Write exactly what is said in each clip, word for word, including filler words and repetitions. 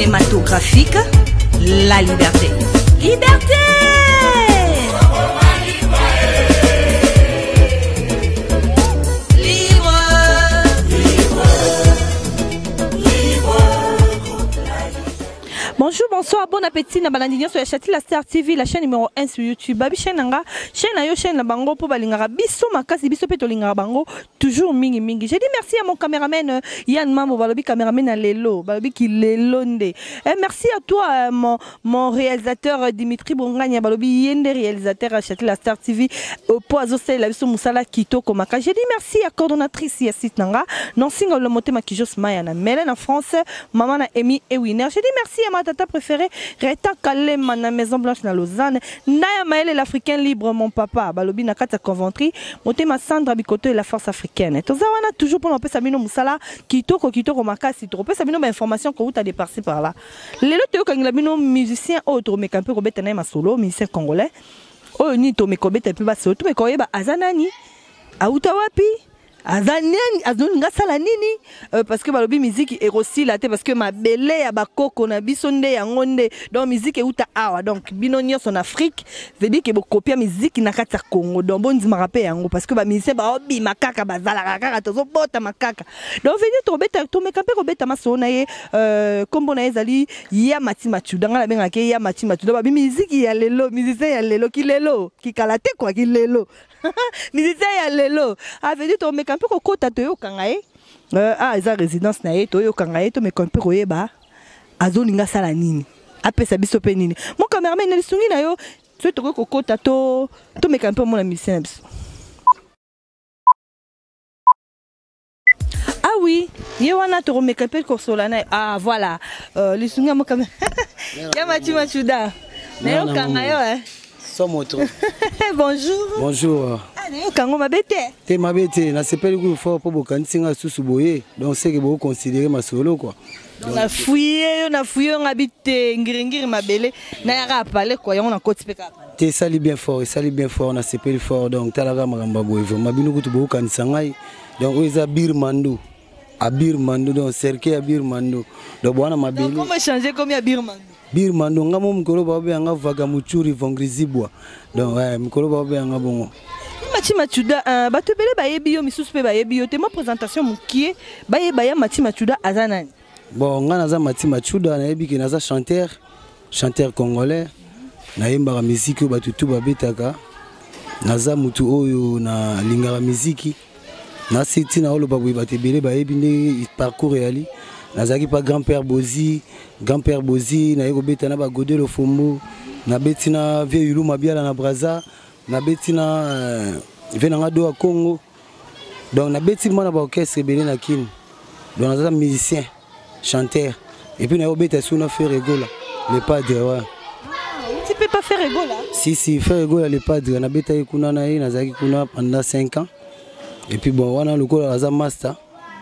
cinématographique, la liberté. Liberté! Bonjour, bonsoir, bon appétit. Na balandignon sur la Châti la Star T V, la chaîne numéro un sur YouTube. Babi chaîne nanga, chaîne na yo chaîne na bango pour balingara biso makasi biso peto lingara bango toujours mingi mingi. J'ai dit merci à mon caméraman Yann Mambo, balobi caméraman à Lelo, balobi qui Lelo nde. Et merci à toi mon mon réalisateur Dimitri Bonganya, balobi yende réalisateur à Châti la Star T V au poizo c'est la biso musala kitoko maka. J'ai dit merci à coordonnatrice Yassit nanga, non single le motema kijos maya na Mélène en France, maman na Emi et Winner. J'ai dit merci à ma tata préférée Reta Kalema na Maison Blanche na Lausanne, Naya Maël l'Africain libre mon papa, balobi na kata Coventry, motema Sandra Bikoto et la force africaine. Toza wana toujours pour n'empêcher Sabino Moussala, kitoko kitoko makasi, trop peu Sabino information que vous t'as dépassé par là. Les autres quand il a bino musicien autre mais qu'un peu robeta na ma solo, musicien congolais. Oh ni to me kobeta pe ba solo, to me koyeba azanani. Auta wapi? Azanani azoninga sala nini euh, parce que balobi musique est aussi là parce que ma belle ya bakoko na bisonde ya ngonde donc musique euta awa donc binonio son Afrique veut dire que bo copier musique na kata Congo donc bon ndima rapper yango parce que ba musicien ba obi makaka bazala kaka tozo bota makaka donc venir to beta to me kampe ko beta masona ye euh kombo na ezali ya mati machu danga la benga ke ya mati machu ba musique ya lelo musicien ya lelo ki lelo ki kalate quoi ki lelo musicien ya lelo a venir to me un peu kokota to yo kangaye euh ah eza résidence na ye to yo kangaye to me un peu koyeba azoninga sala nini apesa biso pe nini mon cameraman na lisungi na yo to to kokota to to me un peu mon musicien biso. Ah oui ye wana to me un peu kosolana ah voilà euh lisungi mon cameraman ya machi machuda na yo kangaye hein Somoto. Bonjour. Bonjour. Kango mabete. Te mabete na sepeli ku fort pour bokansinga susu boye donc c'est que vous considérer ma solo quoi. Na fouiller na fouiller on habite ngiringiri mabele na ya parler quoi on a côté peka. Te sali bien fort, sali bien fort na sepeli fort donc talaga magamba boye vraiment binu kutu bokanisanga donc oza birmando. A birmando donc cercle à birmando. Donc bwana mabele. Comment changer comme ya birmando? Birmando ngamo mkolo babe anga vaga muchuri vongrizibwa donc ouais mkolo babe anga bongo Mati Machuda uh, bato bele baye bio misusu pe baye bio te ma présentation mukie baye baye Mati Machuda azanani bon ngana za Mati Machuda na yebi ke naza chanteur chanteur congolais na yemba musique bato tu babetaka naza mutu oyo na lingara musique na siti na olo babu bato bele baye binde parcours yali nazaki pa grand-père Bozi grand-père Bozi na yeko beta na ba Godelo Fombo na betina vieux Yulu Mabiala na Braza na betina euh, venanga do a Congo donc na beti mona ba orchestre belé na kin donc naza musicien chanteur et puis na yo beta suna faire rigola le padre ouais tu peux pas faire rigola si si faire rigola le padre na beta kuna na ye nazaki kuna pendant cinq ans et puis bon wana lokola naza master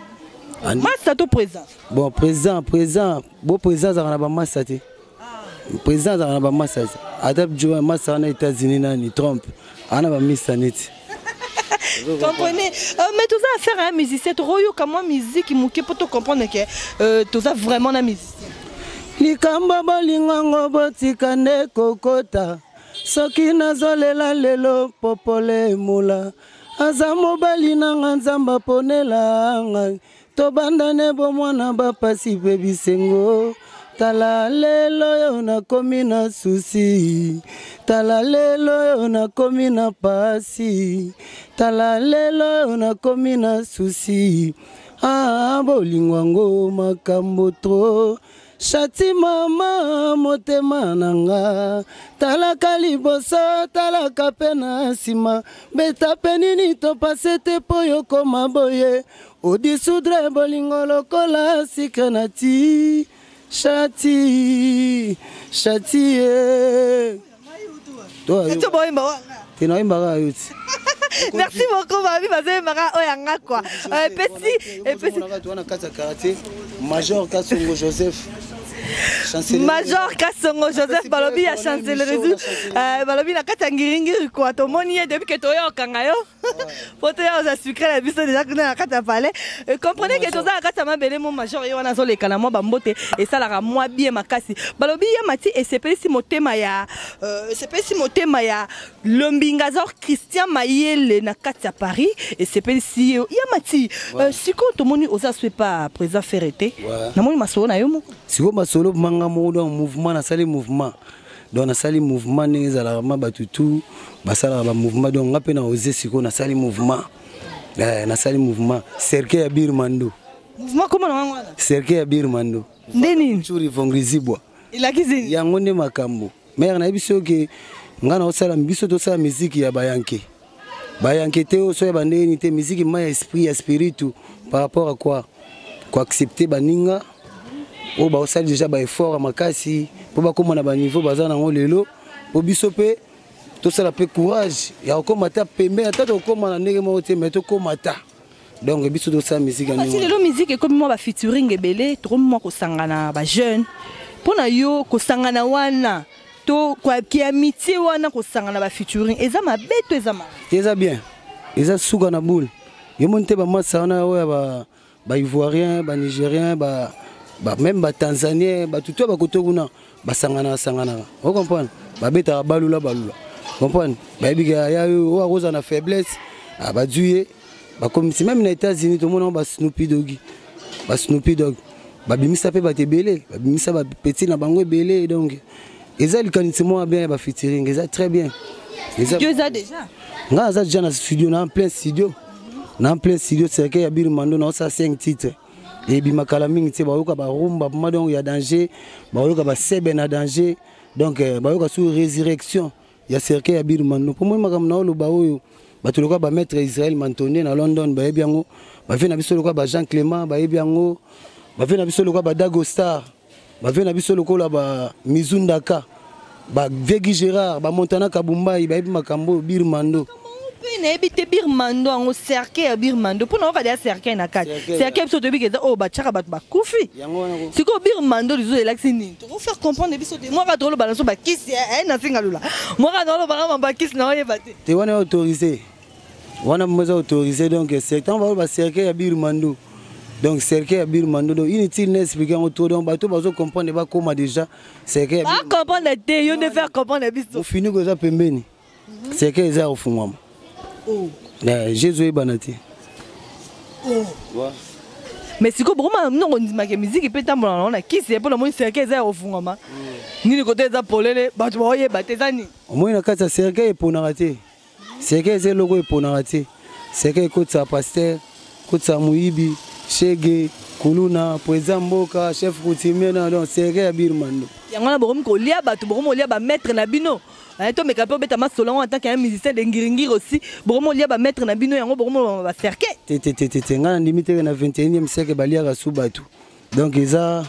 Master to présent. Bon présent présent bon présent ça na ba master te. Présent ça na ba master. Adap joue master na États-Unis na ni Trump. Ana ba miss net. Comprenez euh, mais tout ça à faire un musicien royo comme musique muke pour te comprendre que euh, tout ça vraiment na musicien. Likamba balingango botikane kokota. Soki nazolela lelo popole mula. Azamo balina nzamba ponela ngai. Tobandane bo mwana ba pasi pe bisengo tala lelo yo na komi na susi tala lelo yo na komi na pasi tala lelo yo na komi na susi ah bolingwango makambo tro Chati mama motema nanga talaka liboso talaka pena sima beta penini to pasete poyo koma boye odisudre bolingo lokola sikanati Chati Chati eh toi tu boy mba tena imba yuti. Merci beaucoup mami baze mara oyanga quoi euh petit et petit on a kata karaté major Kasongo Joseph Major Kasongo Joseph Balobi a chancellerie. Balobi na kata ngiringiri kwa tomoni ye depuis que toyo kangayo. Poto ya za sucré la biso déjà na kata palais. Comprenez que toza kata mabele mon major yo na zo le kala mo bambote et ça la moi bien makasi. Balobi ya mati et c'est si motema ya c'est si motema ya Lombingazor Christian Mayele na kata Paris et c'est si ya mati siko tomoni oza soit pas présent ferreté. Na moni masolo na yo mo. Siko masolo manga mo dans mouvement na sali mouvement. Donc na sali mouvement ne za ma batutu basala ba mouvement donc ngape na oser siko na sali mouvement. Eh na sali mouvement cercle ya Birmando. Mouvement comment na ngwana? Cercle ya Birmando. Ndeni Churi vongrizibwa. Il a kizini. Yango nde makambo. Mère na biso ke ngana osala biso to sala musique ya bayanke. Bayanke te o so ya bandeni te musique ma esprit ya spiritu par rapport à quoi? Quoi accepter baninga o ba osala déjà ba effort à makasi po ba komona ba niveau bazana ngo lelo po biso pe to sala pe courage ya komata pembe ata to komana ndenge mo te mais to komata. Donc biso to sala musique ani. Parce que lelo musique comme moi ba featuring ebele trop moi ko sangana ba jeune. Pona yo ko sangana wana to kwa ki amitié wana ko sangana ba featuring eza mabeto eza ma. Eza bien. Eza suka na boule. Yo monte ba massa wana oya ba ba ivoirien, ba nigérien, ba ba même ba tanzanien, ba tout ba kotokuna ba sangana sangana. Vous comprenez? Ba beta balula balula. Comprendre? Ba biga ya yo o roza na faiblesse, ah ba duye, ba comme si même na États-Unis tout le monde ba Snoopy Doggy. Ba Snoopy Dogg. Ba bimisa pe ba te belé, ba bimisa ba petit na bango belé donc eza likanitsimo bien ba featuring, eza très bien. Eza déjà déjà. Nga za déjà na studio na en plein studio. Na en plein studio c'est que ya Birmando na ça cinq titres. Et bi makala mingi te ba yoka ba rumba ma donc ya danger, ba yoka ba sebe na danger. Donc ba yoka sur résurrection. Ya cercle ya Birmando. Pour moi makam na lo ba oyo ba to loka ba maître Israël Mantonné na London ba yebiango. Ba fait na biso loka ba Jean Clément ba yebiango. Ba fait na biso loka ba Dago Star. Ba fait na biso loka ba Mizundaka. Ba Vegi Gérard ba Montana Kabumba ba yebi makambo Birmando. Na ebite Birmando en cercle Birmando pour na ka cercle na kati cercle biso to bikeza o ba tchaka bato ba kufi siko Birmando lizo elaxini to faire comprendre biso de moi ka tolo balanso ba kisi eh na singa lula moi ka tolo ba ba kisi na oyeba te te wana autorisé wana mmoza autorisé donc c'est tant va ba cercle ya Birmando donc cercle ya Birmando donc inutile n'expliquer autour donc bato bazo comprendre ba comment déjà cercle ba comprendre te yo de faire comprendre biso fini ko za pembeni cercle za ofungwa. Oh. Jésus est banati. Oh. Ouais. Mais si comme vraiment non on dit ma musique peut tambola on a qui c'est pour le monde cercle za ofungama. Ni le côté za polele ba tu voyez ba tezani. Au moins na kata cercle pour narate. Cercle c'est logo pour narate. Cercle ko tsa pasteur, ko tsa muibi, shege, kuluna, président mboka, chef coutumier donc cercle ya Birmando. Yangona borom ko lia ba tu borom lia ba maître na bino. To me capable beta masolon en tant qu'un musicien de ngiringiri aussi bomo lia ba mettre na bino yango bomo ba cercle te te te te ngana limite na vingt et unième siècle balia ga subatu donc eza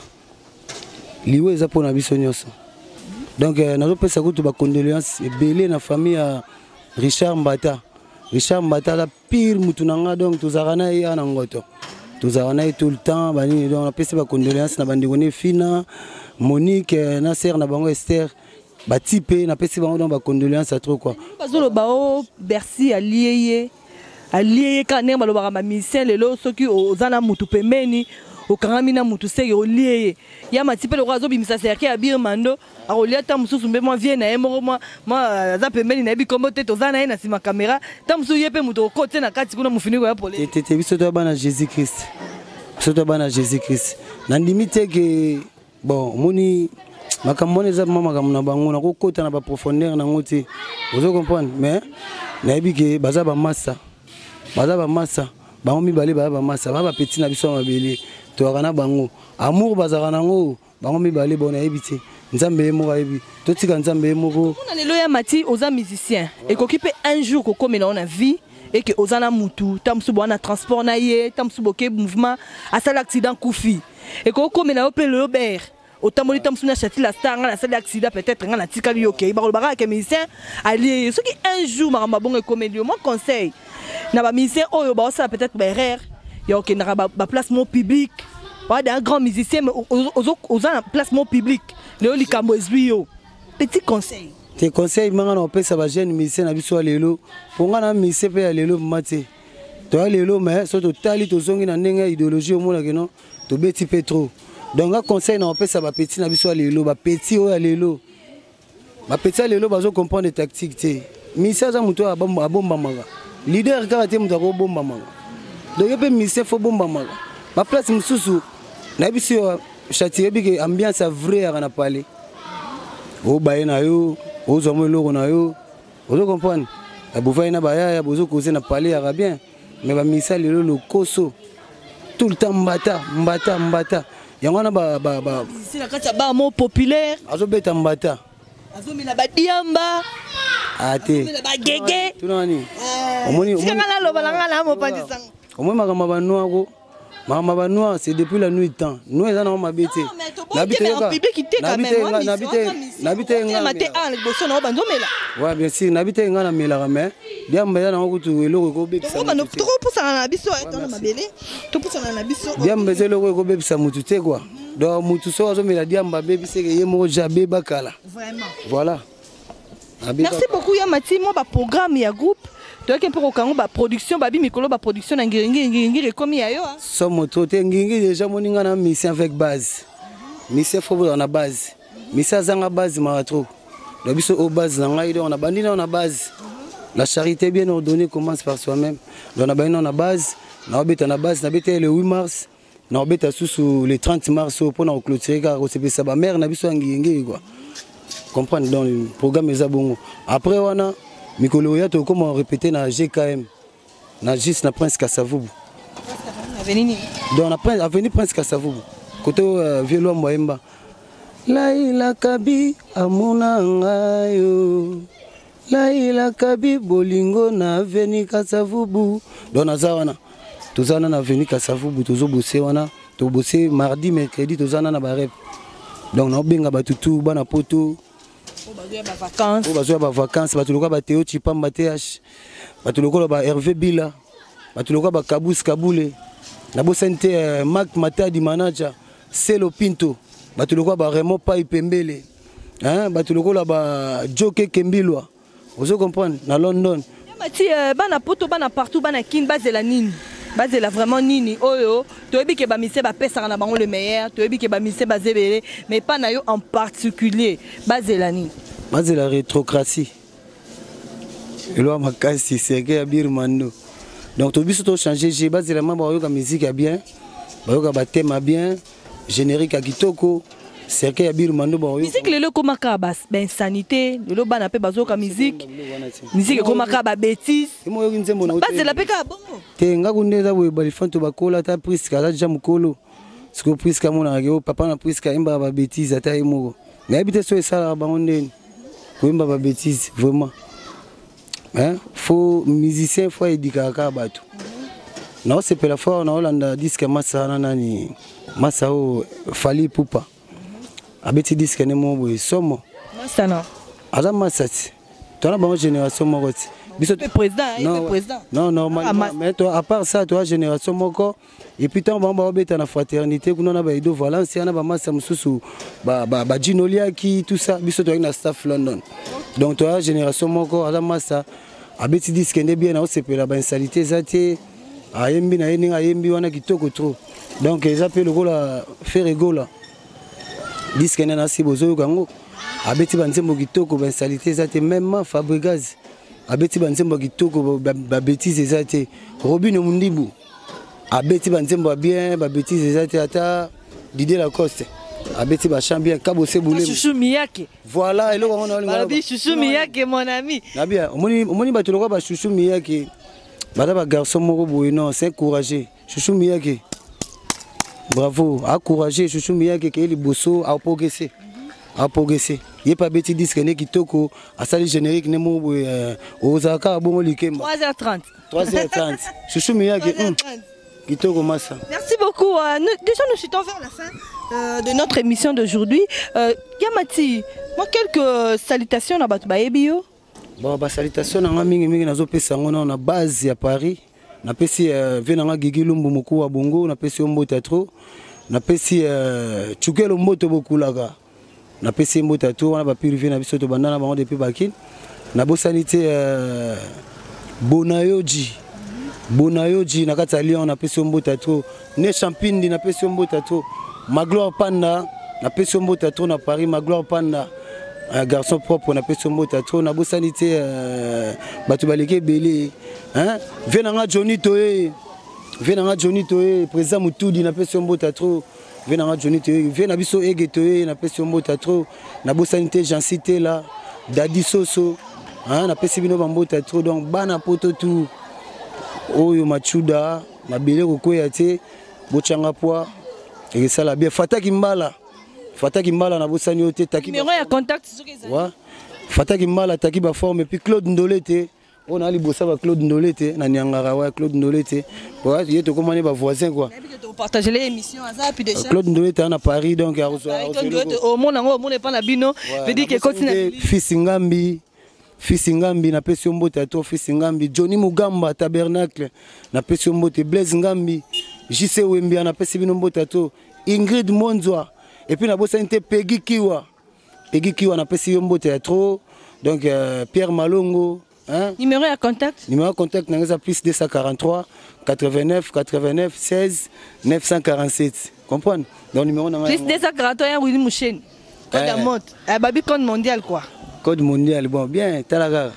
liwe eza pona biso nyoso donc na zo pesa kutu ba condoléances belé na famille ya Richard Mbata Richard Mbata la pire mutu nanga donc tozarana ya na ngoto tozarana tout le temps bani donc na pesa ba condoléances na bandikone Fina Monique na sœur na bango Esther. Ba type na pesi bango dans ba condoléances à trop quoi. Bazolo bao Bercy allié allié kané baloba ba musicien lelo soki ozana mutu pemeni okangamina mutu sege olié ya matipe le razo bimisa cercle ya Birmando a olia ta mususu mbe moi vient na emo moi moi za pemeni na bi kombo te tozana na sima caméra ta musu yepe mutu okote na kati kuna mufini ko ya pole. Te te biso to bana Jésus Christ. Biso to bana Jésus Christ. Na limite que bon moni makamone za mama makamona bango na kokota na ba profondeur na ngoti vous comprenez mais na ebike baza ba massa baza ba massa bango mibale ba ba massa ba ba petit na biso mabele to kana bango amour baza kana ngo bango mibale bona ebiti nzambe mo ba ebi to tika nzambe mo ko na lelo ya mati oza musicien et qu'occuper un jour ko comme na vie et que ozana mutu tamsu bona transport na ye tamsu boke mouvement à ça l'accident koufi et ko comme na opé le Robert autamoli tamsu na chati la star na ça l'accident peut-être na tikali yoke ba ba ka musicien allié ce qui un jour maramba bon comédie moi conseil na ba musicien oyo ba ça peut-être ba erreur yoke na ba place mon public un grand musicien aux placement public le likambo ezwio petit conseil tes conseils manga na opesa ba jeune musicien na biso lelo ponga na musicien pe ya lelo mate to lelo mais so to tali to zongi na ndenge idéologie au mona que non to beti pe trop donc un conseil na opesa ba petit na biso lelo ba petit o ya lelo ba petit lelo bazo comprendre les tactiques té musicien za muto abomba manga leader kaka te muto ko bomba manga donc pe musicien faut bomba manga ba place mususu na biso châtier bi ambiance vraie à na parler o baye na yo o zomo loko na yo o comprendre a boufaye na baya ya bozo causer na parler ya bien mais ba musicien lelo le koso tout le temps mbata mbata mbata yango na ba ba ba c'est la kata ba mot populaire azo beta mbata azo mina ba diamba ate mina ba gege tunani omoni omoni ngala lo balanga na mo pandisanga omoni makamba ba noako makamba ba noa c'est depuis la nuit temps nous eza na ma bete n'habite en public qui te quand même n'habite n'habite nga maté en bosso na banzo mela ouais bien sûr n'habite nga na mela mais diamba eza na kutu eloko ko bebisa ko trop pour ça na biso eto na mabele to pour ça na biso diamba eza eloko ko bebisa mutu te quoi donc mutu so azo mela diamba bebise ke yemo jabe bakala vraiment voilà. Merci beaucoup Yamati, moi ba programme ya groupe. Tu as qu'un peu au Congo ba production babi mikolo ba production na ngiringi ngiringi comme yayo hein. Somo to te ngiringi déjà moninga na mission avec base. Mission faut on a base. Mission zanga base ma trop. La biso au base na ngai on a bandi na on a base. La charité bien ordonnée commence par soi-même. On a bandi on a base, na obeta na base na beta le huit mars. Na obeta sous le trente mars pour na clôturer car c'est ça ba mère na biso ngiringi quoi. Comprendre dans le programme Ezabongo. Après on a Mikolo ya to comment répéter na G K M na juste na Prince Kassavubu. Avenue. Dans la Prince avenue Prince Kassavubu. Côté euh, Vielo Mboemba. Laila Kabi amuna ngayo. Laila Kabi bolingo na avenue Kassavubu. Dans nazawana. Tozana na avenue Kassavubu tozo bosser wana. To bosser mardi mercredi tozana na barep. Donc na benga batutu bana poto. Vacances. Oh, bazoya ba vacances, batuluka ba Théo Chipamba T H. Batuluka ba Hervé Bila. Batuluka ba Kabous Kaboule. Na bosente uh, Marc Matadi manager, Selo Pinto. Batuluka ba Raymond Pai Pembele. Hein, batuluka ba Joke Kembilwa. Vous comprenez na London. Mati bana poto bana partout bana kin bazela nini. Bazela vraiment nini oyo to ebi ke ba mise ba pesa na bango le meilleur, to ebi ke ba mise ba zebele mais pas na yo en particulier. Bazela nini. C'est la rétrocratie. Et là, c'est que Birmano. Donc, tout le monde changé. J'ai basé la la musique à bien, le thème bien, générique à Kitoko. C'est que Birmano. Musique, le comme Kabas, ben sanité, le ban appelé bazoka musique. Musique comme Kaba bêtise. Basé la peka bon. Tenga kuneza we balifanto bakola ta prise kala jamukolo. Ce que prise kamona ngeo papa na prise ka imba ba bêtise ata imo. Mais habite so ça ba ondeni. Kuimba ba bêtise vraiment. Hein, faut musicien faut éduquer ka bato. Non, c'est pour la fois on a Hollande disque massa nani massa o fali pupa. Abeti disque ne mo boy somo. Massa na. Aza massa. Toi na génération moko. Biso le président, non, le président. Non, normalement, ah, mais toi, à part ça, toi, génération moko, et puis tant bamba obeta na fraternité, kuna na ba ido Valence, na ba massa mususu, ba ba ba Ginolia qui tout ça, biso toi na staff London. Donc toi, génération moko, ala massa, abeti disque ne bien na osepela ba insalité zate, ayembi na yeninga ayembi wana kitoko trop. Donc ils appellent le gola faire rigola. Disque na si bozo kango, abeti ba nzembo kitoko ba insalité zate même Fabregas. Abeti banzembo kitoko ba bêtise ezate Robin Mundibu abeti banzembo bien ba bêtise ezate ata Didier Lacoste abeti ba chant bien Kabo Sebule Chouchou Miyake voilà eloko on a ba bi Chouchou Miyake mon ami na bien omoni omoni ba toloko ba Chouchou Miyake bada ba garçon moko boye non c'est encouragé Chouchou Miyake bravo encouragé Chouchou Miyake ke liboso a progresser a progresser. Il n'y a pas de disque qui kitoko à salle générique ne mo aux aka bongo likemba trois heures trente trois heures trente Chouchou Miyake kitoko massa. Merci beaucoup. Euh, nous, déjà nous sommes vers la fin euh, de notre émission d'aujourd'hui. Euh, Yamati, moi quelques salutations à Batu Baebio. Bon ba salutations na mingi mingi nazo pesa ngona na base ya Paris. Na pesi venanga Gigi Lumbu moko wa bongo na pesi ombo teatro. na pesi euh, chukelo moto bokulaka na pesi moto to wana ba pirivé na biso to bandana bango depuis bakine na bosanité euh, bonayoji bonayoji na kati ya Lyon na pesi moto to ne champindi na pesi moto to Magloire Panda na pesi moto to na Paris Magloire Panda un garçon propre na pesi moto to na bosanité euh, batu baleke belé hein venanga Johnny Toye venanga Johnny Toye président Mutudi na pesi moto to venanga Johnny Toye vena biso ege Toye na pesi moto to na bosanité Jean Cité là Dadi Soso hein na pesi bino bambota to donc bana poto tout oyo machuda mabele kokoya te bochanga poa et ça la bien Fataki Mbala Fataki Mbala na bosani ote taki numéro ya contact soki ezali wa Fataki Mbala taki ba forme puis Claude Ndolete on a li bossa ba Claude Ndolete na nyangara wa Claude Ndolete ouais il est comment ba voisin quoi partager les émissions ça puis déjà Claude Ndolete à Paris donc à au monde ngo au monde pas na bino veut dire que continue fils Ngambi fils Ngambi na pesi mbote to fils Ngambi Johnny Mugamba Tabernacle na pesi mbote Blaise Ngambi J C Wembi na pesi bino mbote to Ingrid Monzwa et puis na bosanité Peggy Kiwa Peggy Kiwa na pesi mbote trop donc euh, Pierre Malongo hein numéro à contact numéro à contact na plus deux cent quarante-trois quatre-vingt-neuf quatre-vingt-neuf seize neuf cent quarante-sept comprendre donc numéro na plus deux cent quarante-trois Willy Mouchen code de mode eh babi code mondial quoi code mondial bon bien talaga.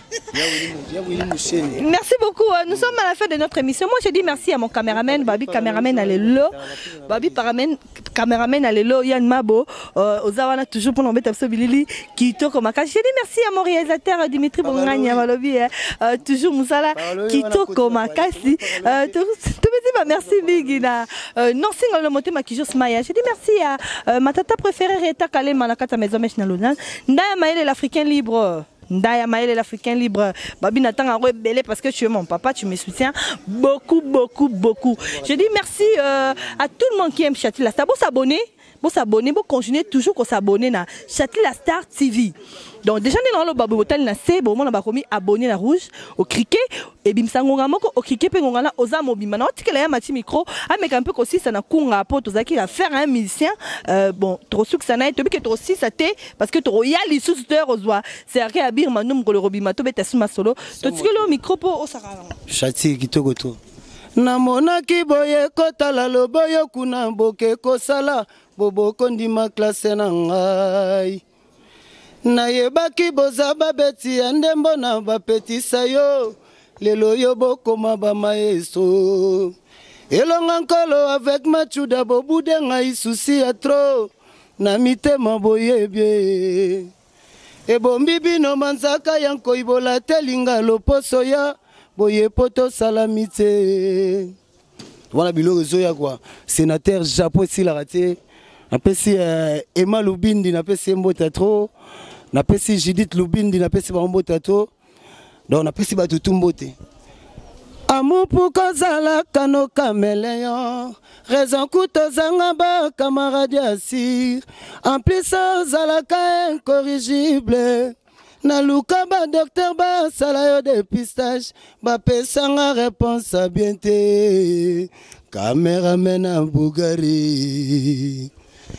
Merci beaucoup. Nous sommes à la fin de notre émission. Moi, je dis merci à mon caméraman, Babi caméraman Alelo, Babi paramen caméraman Alelo, Yann Mabo, Ozawana toujours pour l'embêter Bilili, Kito Komaka. Je dis merci à mon réalisateur Dimitri Bonganya Malobi, toujours Moussala, Kito Komakasi. Merci Bigina. Non single le moté Makijos Maya. Je dis merci à ma tata préférée Reta Kale Manakata Maison Mechnalona. Ndaya Maël l'Africain libre. Ndaya Maël l'Africain libre. Babi Nathan a rebellé parce que tu es mon papa, tu me soutiens beaucoup, beaucoup, beaucoup. Je dis merci euh, à tout le monde qui aime Châtillon La Star. Bon s'abonner, bon s'abonner, bon continuer toujours qu'on s'abonner à Châtillon La Star T V. Donc déjà dans le babu hotel na c'est bon on a commis abonné la rouge au criquet et bimsangonga moko au criquet pe ngona oza mobima na otikela ya mati micro avec un peu aussi ça na kunga po tozaki à faire un musicien euh, bon trop suk ça na to que trop si ça té parce que trop ya li sous de rozwa c'est arrêt à birma nom ko le robima to beta suma solo to tikelo micro po o sarala chati kitoko to namona ki boye kotala loboyo kuna boke kosala boboko ndima classe na ngai na yebaki boza babeti ya ndembo na bapetisa yo lelo yo bokoma bamaeso elonga nkolo avec machuda bobude ngai susi ya tro na mitema boyebie ebombi bino manzaka ya nkoibola telinga loposo ya boye poto salamite wana biloko zoya kwa sénateur Japon silaka te napesi uh, Emma Lubindi napesi mbota tro napesi Judith Lubindi napesi mbota to donc napesi batu tumbote amour pour kozala kano caméléon raison kuto zanga ba camarade assir en plus ozalaka incorrigible na luka ba docteur ba sala yo dépistage ba pesanga réponse à bien te caméraman à Bougari.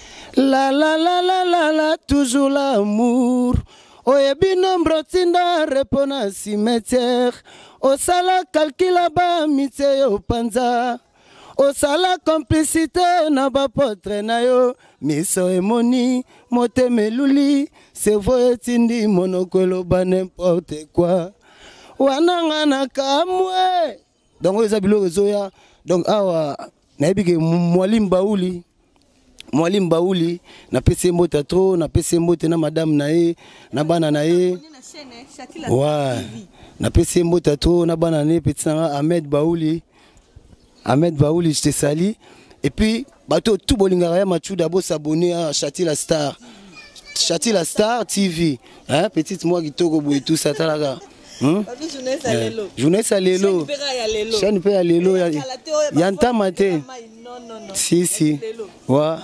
La la la la la la, toujours l'amour. Oyebi nombre tinda répond à cimetière. Au sala calcula ba mité yo panza. Au sala complicité na ba potre na yo. Miso emoni, mote meluli. Se voye tindi monokolo ba n'importe quoi. Wananga na kamwe. Donc oyo zabilo rezoya. Donc awa nayebi ke Mwalim Baouli. Mwalim Baouli na pesi mbota tro na pesi mbote na madame na ye na bana na ye ouais na pesi mbota tro na bana na ye petit na Ahmed Baouli Ahmed Baouli je te salue et puis bato tout bolingara ya machuda bo s'abonner à Châtillon La Star Châtillon La Star T V hein petite moi kitoko boy tout ça talaga Hmm? Journée Salelo. Chaîne pe ya lelo ya yanta mate. Si si. Wa.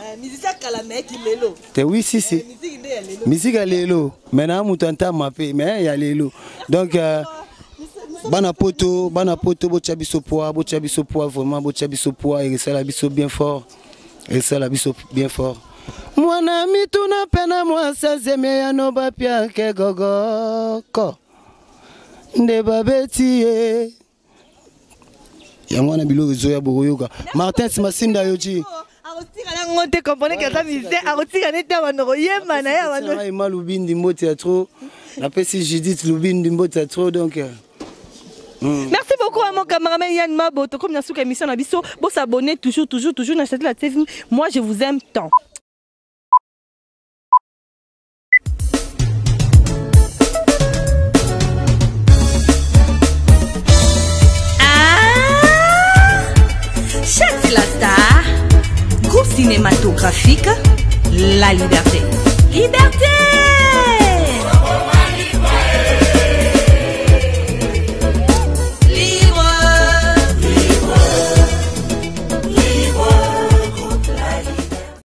Te oui si si. Musique ya lelo. Maintenant mutanta mape mais ya lelo. Donc euh, bana poto, bana poto bo chabiso poa, bo chabiso poa vraiment bo chabiso poa et ça la biso bien fort. Et ça la biso bien fort. Mwana mituna pena mwasa zeme ya no bapia ke gogo ko. Nde babeti e. Ya mwana bilo zoya boyoka. Martin Simasinda yoji. Arotika na ngote comprenez que ça mise arotika neta wanoro yema na ya wanoro. Ai malubindi mbote ya trop. La pesi Judith lubindi mbote ya trop donc. Mm. Merci beaucoup à mon cameraman Yann Maboto. Comme dans cette émission, on a dit bon s'abonner toujours, toujours, toujours dans cette la T V. Moi, je vous aime tant. Ah, Chati la Star, groupe cinématographique La Liberté. Liberté!